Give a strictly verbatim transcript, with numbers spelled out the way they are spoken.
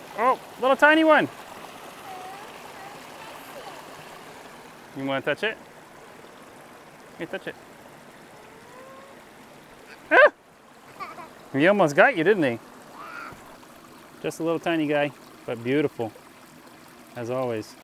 Oh, little tiny one. You want to touch it? Here, touch it. Ah! He almost got you, didn't he? Just a little tiny guy, but beautiful, as always.